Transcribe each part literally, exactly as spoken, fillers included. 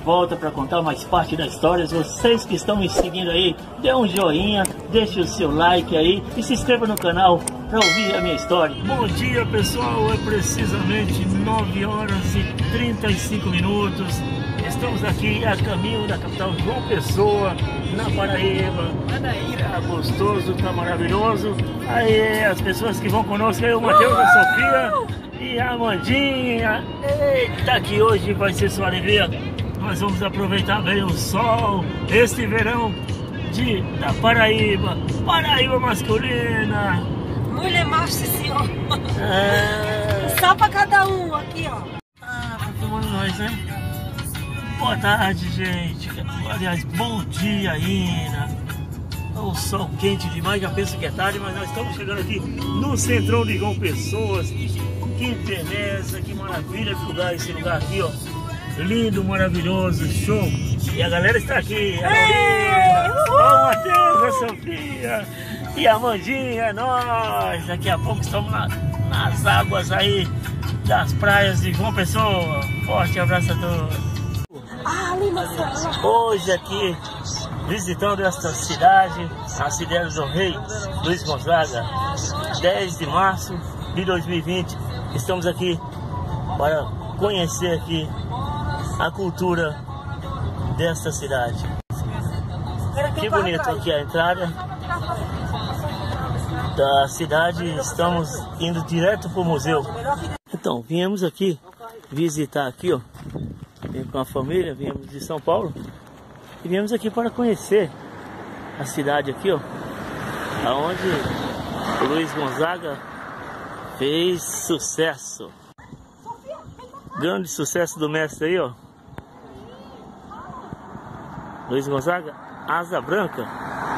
volta para contar mais parte da história. Vocês que estão me seguindo aí, dê um joinha, deixe o seu like aí e se inscreva no canal para ouvir a minha história. Bom dia, pessoal, é precisamente nove horas e trinta e cinco minutos. Estamos aqui a caminho da capital João Pessoa, na Paraíba. Tá gostoso, tá maravilhoso. Aí as pessoas que vão conosco aí, o Matheus, a Sofia e a Amandinha. Eita, que hoje vai ser sua alegria. Nós vamos aproveitar bem o sol, este verão de, da Paraíba. Paraíba masculina. Mulher macho, senhor. É... Só pra cada um aqui, ó. Ah, tá filmando nós, né? Boa tarde, gente. Aliás, bom dia ainda. O sol quente demais, já penso que é tarde, mas nós estamos chegando aqui no centrão de João Pessoa. Que beleza, que maravilha de lugar, esse lugar aqui, ó. Lindo, maravilhoso, show. E a galera está aqui. A Lorena, o Matheus, a Sofia e a Amandinha, nós. Daqui a pouco estamos na, nas águas aí das praias de João Pessoa. Forte abraço a todos. Hoje aqui, visitando esta cidade, a cidade do Rei, Luiz Gonzaga, dez de março de dois mil e vinte. Estamos aqui para conhecer aqui a cultura desta cidade. Que bonito aqui a entrada da cidade. Estamos indo direto para o museu. Então, viemos aqui visitar aqui, ó. Vim com a família, viemos de São Paulo e viemos aqui para conhecer a cidade aqui, ó, aonde o Luiz Gonzaga fez sucesso. Grande sucesso do mestre aí, ó. Luiz Gonzaga, Asa Branca.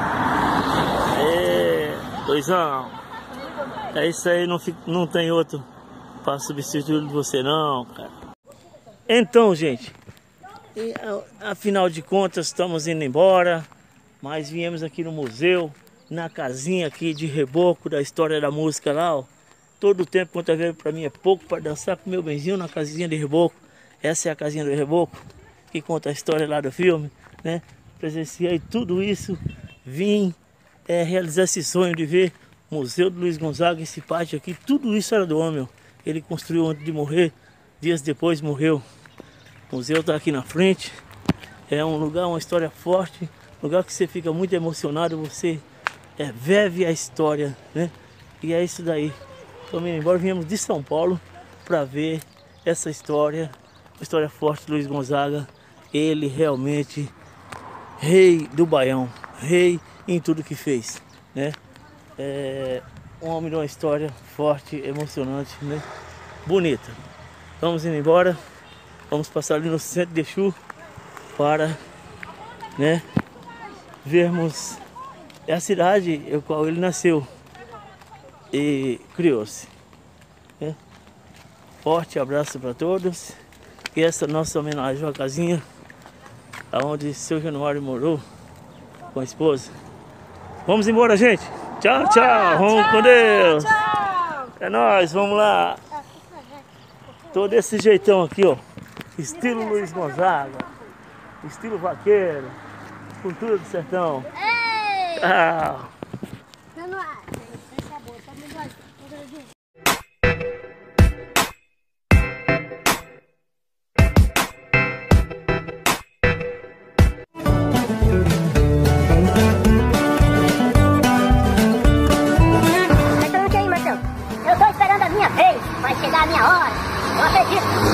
É, Luizão, é isso aí, não, fica, não tem outro para substituir você não, cara. Então, gente, e, afinal de contas, estamos indo embora, mas viemos aqui no museu, na casinha aqui de reboco da história da música lá, ó. Todo o tempo, quanto vezes para mim é pouco para dançar com meu benzinho na casinha de reboco. Essa é a casinha do reboco, que conta a história lá do filme, né? Presenciei tudo isso, vim é, realizar esse sonho de ver o Museu do Luiz Gonzaga, esse pátio aqui, tudo isso era do homem, ó. Ele construiu antes de morrer, dias depois morreu. O museu está aqui na frente, é um lugar, uma história forte, lugar que você fica muito emocionado, você é, vive a história, né? E é isso daí. Estamos indo embora, viemos de São Paulo para ver essa história, uma história forte do Luiz Gonzaga. Ele realmente, rei do Baião, rei em tudo que fez, né? É um homem de uma história forte, emocionante, né? Bonita. Vamos indo embora. Vamos passar ali no centro de Exu para, né, vermos a cidade em qual ele nasceu e criou-se. Né? Forte abraço para todos. E essa nossa homenagem à casinha onde seu Januário morou com a esposa. Vamos embora, gente. Tchau, tchau. tchau vamos tchau, com Deus. Tchau. É nóis, vamos lá. Tô desse jeitão aqui, ó. Estilo Luiz Gonzaga, estilo vaqueiro, cultura do sertão. Ei! Tchau! Mas tô aí, Marcelo. Eu tô esperando a minha vez, vai chegar a minha hora. Eu acredito.